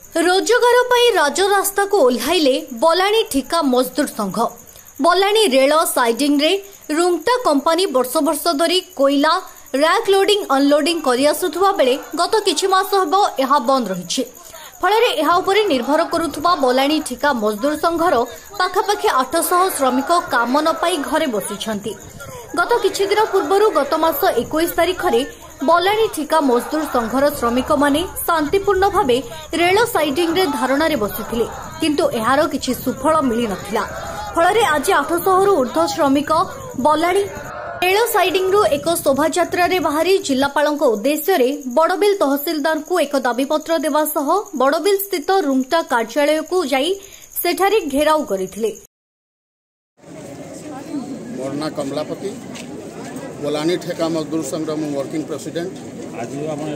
रोजगार पाई राजरास्ता को ओह्लाइले बलाणी ठिका मजदूर संघ। बलाणी रेल साइडिंग रे रुंगटा कंपनी वर्ष वर्ष धरी कोयला रैक लोडिंग अनलोडिंग करि आसुथुवा बेले गत किछि मास हबो एहा बंद रहिछि। फलरे एहा उपरे निर्भर करुथुवा बलाणी ठिका मजदूर संघर पाखापाखि 800 श्रमिक काम न पाई घरे बसिछंती। गत किछि दिन पूर्वरु गत मास 21 तारिख रे बलाणी ठिका मजदूर संघर श्रमिक माने शांतिपूर्ण भावे रेल साइडिंग रे धारणा रे बसिथिले, किंतु एहारो किछि सुफल मिली नथिला। फलरे आज 800 रु ऊर्ध्व श्रमिक बलाणी रेल साइडिंग रु एक शोभायात्रा रे बाहरी जिल्लापालଙ୍କ उद्देश्य रे बड़बिल तहसीलदार को एक दाबीपत्र देवा सह बड़बिल स्थित रुंगटा कार्यालय को जाई सेठारे घेराव करिथिले। मोरना कमलापति बलाणी ठेका मजदूर संघ मु वर्किंग प्रेसिडेंट। आज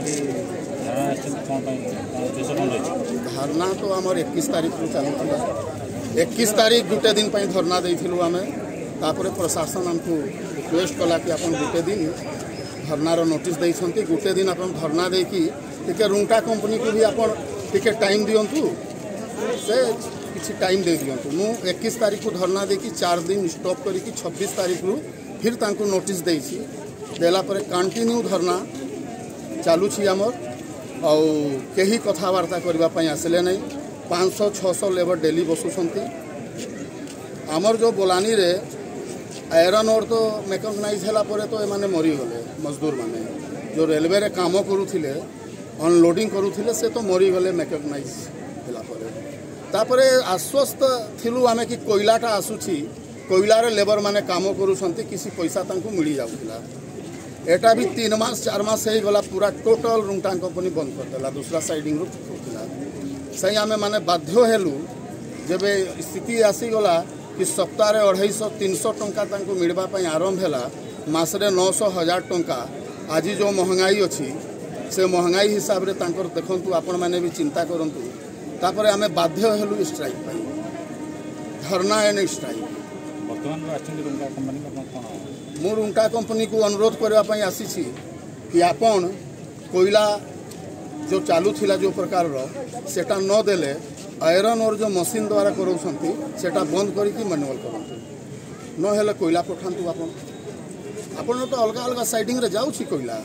धरना तो आमर 21 तारीख को चलता। 21 तारीख गोटे दिन धरना देइथिलु आमे। तापर प्रशासन हमको रिक्वेस्ट कला कि अपन गोटे दिन धरनार नोटिस देइछंती। गोटे दिन अपन धरना देकी टिके रुंगटा कंपनी को भी अपन टिके टाइम दियंतु, से किछि टाइम दे दियंतु। मु 21 तारीख को धरना देकी 4 दिन स्टॉप करी 26 तारीख रु फिर तांको नोटिस देइछि। देला पर कंटिन्यू धरना चालू छी हमर और केही कथावार्ता करबा पई आसले नै। 500-600 लेबर डेली बसुछंती। हमर जो बोलानी रे आयरन और तो मेकानाइज हैला परे तो एमाने मरी गले मजदूर माने जो रेलवे रे काम करूथिले अनलोडिंग करूथिले से तो मरी गले मेकानाइज हैला परे। तापरे आश्वस्त थिलु आमे कि कोयलाटा आसुछि, कोयलार लेबर माने काम करूछंती, किसी पैसा तांको मिली जाउथिला। एटा भी 3 मास 4 मास हे गला पूरा टोटल रुंगटा कंपनी बंद कर देला, दूसरा साइडिंग रु होथिला। सही आमे माने बाध्य हेलु जेबे स्थिति आसी गला कि सप्ताह 250-300 टंका तांको मिलबा पई आरंभ हैला। मासरे 900-1000 टंका। आज जो महंगाई अछि से महंगाई हिसाब रे तांकर देखंतु आपण माने भी चिंता करंतु। तापरे आमे बाध्य हेलु स्ट्राइक पई, धरना एंड स्ट्राइक। वर्तमान राष्ट्रीय रुंगटा कंपनी कोन मु रुंगटा कंपनी को अनुरोध करबा पई आसी छी कि आपण कोयला जो चालू थिला जो प्रकार रो सेटा न देले आयरन और जो मशीन द्वारा करोछंती सेटा बंद करिकि मैनुअल करंतु, न हेले कोयला पठांतु। आपण तो अलग अलग साइडिंग रे जाउ छी कोयला।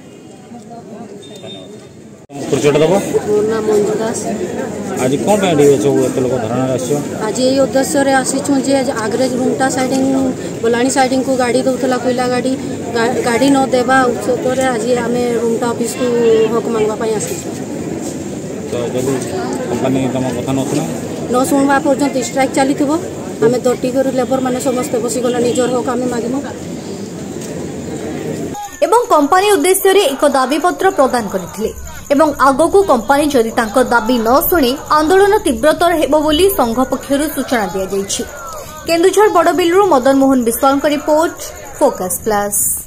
आज कौन धरना आज ये उद्देश्य रे आसीछु जे आगरे रुंगटा साइडिंग बलाणी साइडिंग को गाड़ी दउथला कोयला गाड़ी न देबा उत्तर आज आमे रुंगटा ऑफिस को हक मांगवा पई आसीछु। तो जब कंपनी तम कथा न सुनवा पर्यंत स्ट्राइक चली थबो। आमे दटी कर लेबर माने समस्त बसी गला निजर हक आमे मागिमो एवं कंपनी उद्देश्य रे एक दाबीपत्र प्रदान करथिले। एवं आगकू कंपनी जदि तांको दाबी न शुणे आंदोलन तीव्रतर हेबो बोली संघ पक्षरु सूचना दिया जायछि। केन्दुझर बड़बिलरु Madan Mohan Biswal report, focus plus.